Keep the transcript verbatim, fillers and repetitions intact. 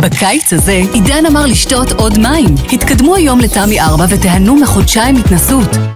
בקיץ הזה, עידן אמר לשתות עוד מים. התקדמו היום לתמי ארבע ותיהנו מחודשיים התנסות.